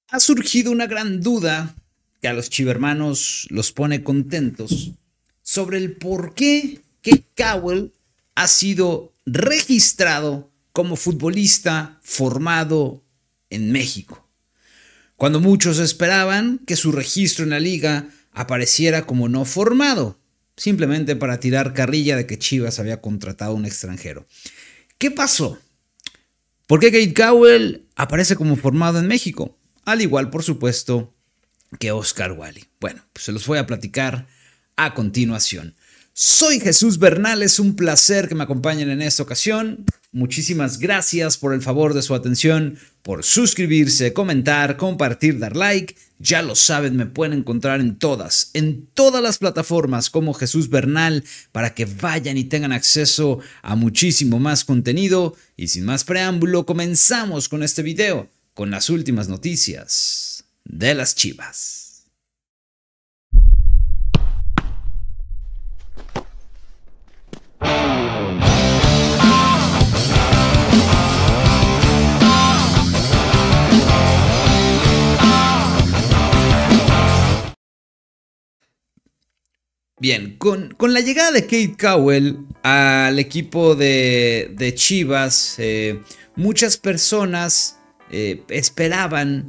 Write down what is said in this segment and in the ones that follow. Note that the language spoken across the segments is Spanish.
Ha surgido una gran duda que a los chivermanos los pone contentos sobre el por qué Kate Cowell ha sido registrado como futbolista formado en México, cuando muchos esperaban que su registro en la liga apareciera como no formado, simplemente para tirar carrilla de que Chivas había contratado a un extranjero. ¿Qué pasó? ¿Por qué Kate Cowell aparece como formado en México? Al igual, por supuesto, que Oscar Wally. Bueno, pues se los voy a platicar a continuación. Soy Jesús Bernal, es un placer que me acompañen en esta ocasión. Muchísimas gracias por el favor de su atención, por suscribirse, comentar, compartir, dar like. Ya lo saben, me pueden encontrar en todas las plataformas como Jesús Bernal para que vayan y tengan acceso a muchísimo más contenido. Y sin más preámbulo, comenzamos con este video, con las últimas noticias de las Chivas. Bien, con la llegada de Kate Cowell al equipo de Chivas, muchas personas esperaban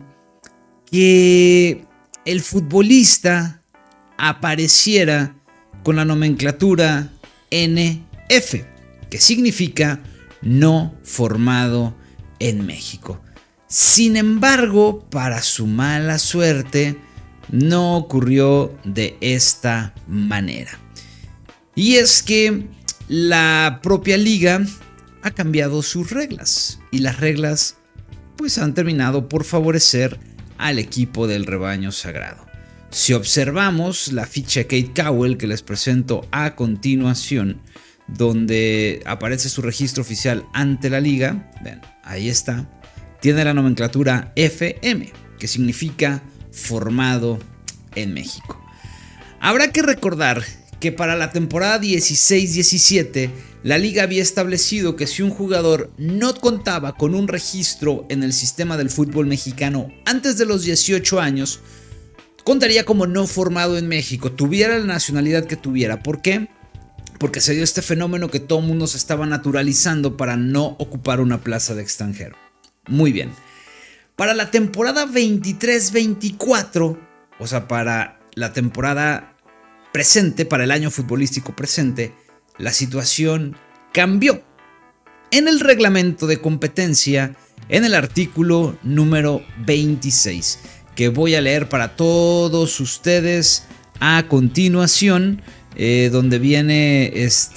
que el futbolista apareciera con la nomenclatura NF, que significa no formado en México. Sin embargo, para su mala suerte, no ocurrió de esta manera. Y es que la propia liga ha cambiado sus reglas, y las reglas pues han terminado por favorecer al equipo del rebaño sagrado. Si observamos la ficha Kate Cowell que les presento a continuación, donde aparece su registro oficial ante la liga, ven, ahí está, tiene la nomenclatura FM, que significa formado en México. Habrá que recordar que para la temporada 16-17 la liga había establecido que si un jugador no contaba con un registro en el sistema del fútbol mexicano antes de los 18 años, contaría como no formado en México, tuviera la nacionalidad que tuviera. ¿Por qué? Porque se dio este fenómeno que todo el mundo se estaba naturalizando para no ocupar una plaza de extranjero. Muy bien. Para la temporada 23-24, o sea, para la temporada presente, para el año futbolístico presente, la situación cambió. En el reglamento de competencia, en el artículo número 26, que voy a leer para todos ustedes a continuación, donde viene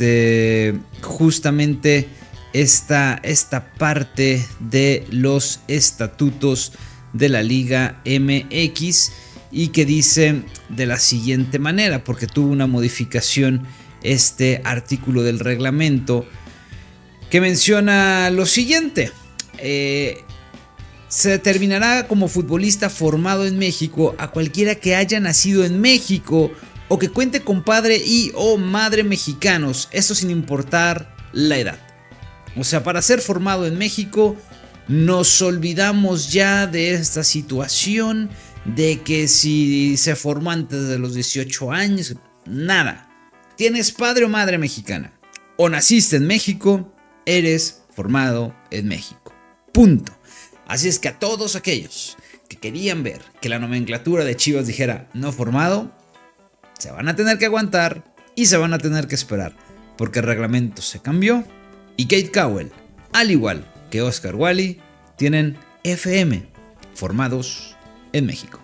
justamente esta parte de los estatutos de la Liga MX, y que dice de la siguiente manera, porque tuvo una modificación este artículo del reglamento, que menciona lo siguiente: se determinará como futbolista formado en México a cualquiera que haya nacido en México o que cuente con padre y o madre mexicanos, esto sin importar la edad. O sea, para ser formado en México, nos olvidamos ya de esta situación de que si se formó antes de los 18 años, nada. Tienes padre o madre mexicana, o naciste en México, eres formado en México. Punto. Así es que a todos aquellos que querían ver que la nomenclatura de Chivas dijera no formado, se van a tener que aguantar y se van a tener que esperar, porque el reglamento se cambió. Y Kate Cowell, al igual que Oscar Wally, tienen FM, formados en México.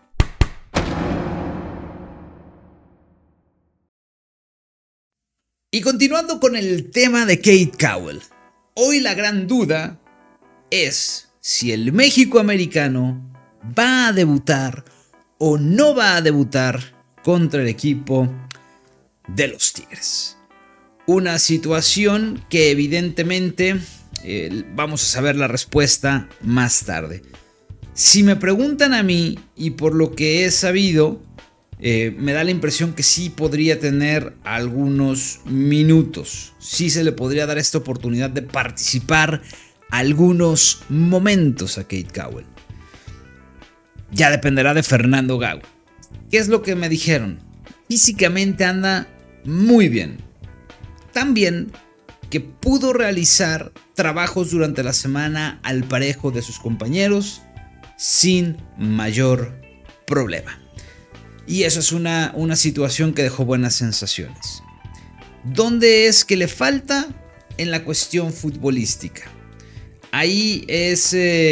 Y continuando con el tema de Kate Cowell, hoy la gran duda es si el México americano va a debutar o no va a debutar contra el equipo de los Tigres. Una situación que evidentemente vamos a saber la respuesta más tarde. Si me preguntan a mí, y por lo que he sabido, me da la impresión que sí podría tener algunos minutos. Sí se le podría dar esta oportunidad de participar algunos momentos a Kate Cowell. ya dependerá de Fernando Gago. ¿Qué es lo que me dijeron? Físicamente anda muy bien. Tan bien que pudo realizar trabajos durante la semana al parejo de sus compañeros sin mayor problema. Y eso es una situación que dejó buenas sensaciones. ¿Dónde es que le falta? En la cuestión futbolística. Ahí es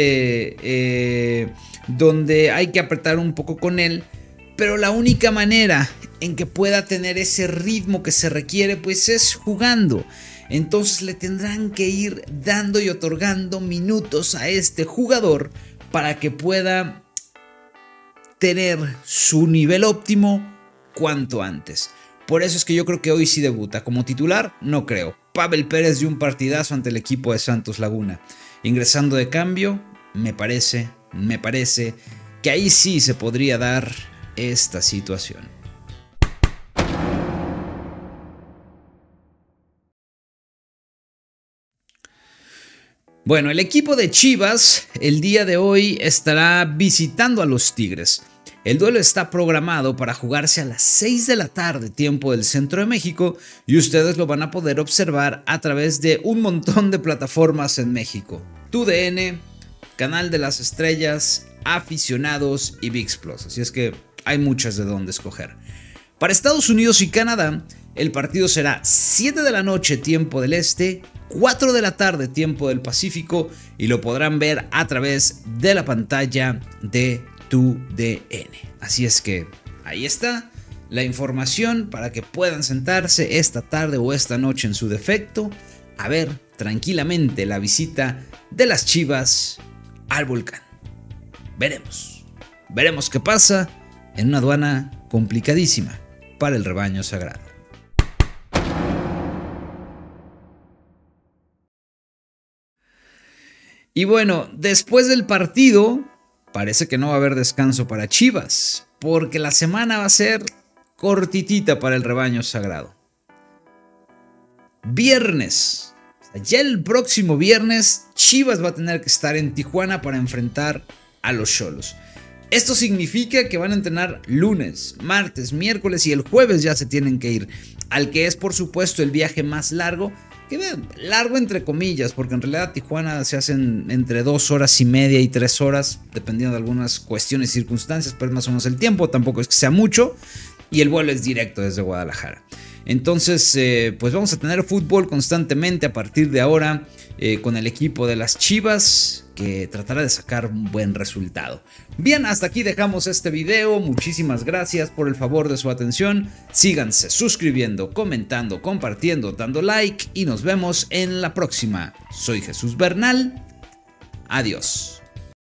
donde hay que apretar un poco con él, pero la única manera en que pueda tener ese ritmo que se requiere pues es jugando. Entonces le tendrán que ir dando y otorgando minutos a este jugador para que pueda tener su nivel óptimo cuanto antes. Por eso es que yo creo que hoy sí debuta. Como titular, no creo. Pavel Pérez dio un partidazo ante el equipo de Santos Laguna. Ingresando de cambio, me parece que ahí sí se podría dar esta situación. Bueno, el equipo de Chivas el día de hoy estará visitando a los Tigres. El duelo está programado para jugarse a las 6 de la tarde, tiempo del centro de México, y ustedes lo van a poder observar a través de un montón de plataformas en México. TUDN, Canal de las Estrellas, Aficionados y ViX Plus, así es que hay muchas de dónde escoger. Para Estados Unidos y Canadá, el partido será 7 de la noche, tiempo del este, 4 de la tarde, tiempo del Pacífico, y lo podrán ver a través de la pantalla de TUDN. Así es que ahí está la información para que puedan sentarse esta tarde o esta noche en su defecto a ver tranquilamente la visita de las Chivas al Volcán. Veremos qué pasa en una aduana complicadísima para el rebaño sagrado. Y bueno, después del partido parece que no va a haber descanso para Chivas, porque la semana va a ser cortitita para el rebaño sagrado. Viernes, ya el próximo viernes, Chivas va a tener que estar en Tijuana para enfrentar a los Xolos. Esto significa que van a entrenar lunes, martes, miércoles y el jueves ya se tienen que ir, al que es por supuesto el viaje más largo. Que largo entre comillas, porque en realidad Tijuana se hacen entre 2 horas y media y 3 horas, dependiendo de algunas cuestiones y circunstancias, pero es más o menos el tiempo, tampoco es que sea mucho, y el vuelo es directo desde Guadalajara. Entonces, pues vamos a tener fútbol constantemente a partir de ahora con el equipo de las Chivas, que tratará de sacar un buen resultado. Bien, hasta aquí dejamos este video. Muchísimas gracias por el favor de su atención. Síganse suscribiendo, comentando, compartiendo, dando like y nos vemos en la próxima. Soy Jesús Bernal. Adiós.